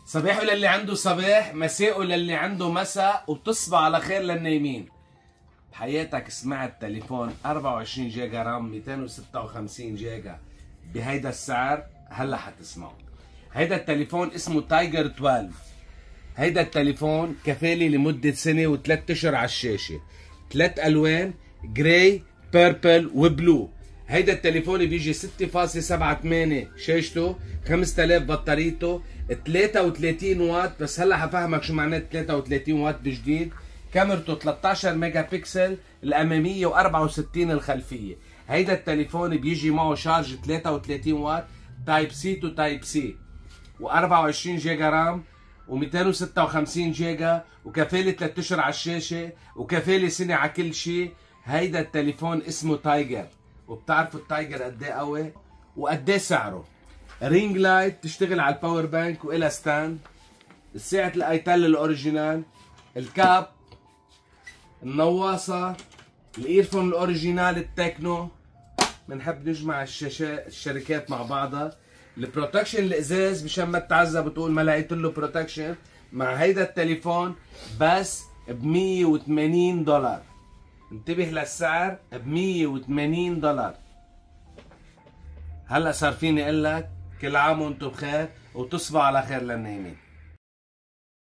صباحه للي عنده صباح، مساءه للي عنده مساء، وتصبح على خير للنايمين. بحياتك سمعت تليفون 24 جيجا رام 256 جيجا بهيدا السعر؟ هلا حتسمعه. هيدا التليفون اسمه تايجر 12. هيدا التليفون كفالي لمدة سنة وثلاث اشهر على الشاشة. 3 الوان، جراي، بيربل وبلو. هيدا التليفون بيجي 6.78 شاشته، 5000 بطاريته، 33 واط. بس هلا حفهمك شو معناه 33 واط بجديد. كاميرته 13 ميجا بكسل الاماميه و64 الخلفيه. هيدا التليفون بيجي معه شارج 33 واط تايب سي تو تايب سي، و24 جيجا رام، و256 جيجا، وكفاله 3 اشهر على الشاشه، وكفاله سنه على كل شيء. هيدا التليفون اسمه تايجر. وبتعرفوا التايجر قد ايه قوي وقد ايه سعره. رينج لايت تشتغل على الباور بانك والها ستاند، ساعة الايتل الاوريجينال، الكاب، النواصة، الايرفون الاوريجينال التكنو. بنحب نجمع الشركات مع بعضها. البروتكشن الازاز مشان ما تتعذب وتقول ما لقيت له بروتكشن. مع هيدا التليفون بس ب 180 دولار. انتبه للسعر، ب 180 دولار. هلا صار فيني اقول لك كل عام وانتم بخير، وتصبحوا على خير للنايمين.